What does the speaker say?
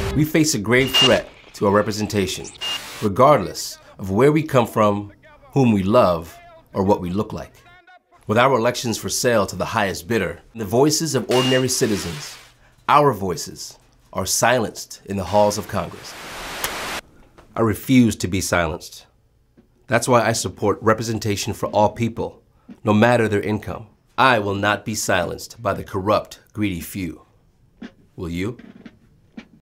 We face a grave threat to our representation, regardless of where we come from, whom we love, or what we look like. With our elections for sale to the highest bidder, the voices of ordinary citizens, our voices, are silenced in the halls of Congress. I refuse to be silenced. That's why I support representation for all people, no matter their income. I will not be silenced by the corrupt, greedy few. Will you?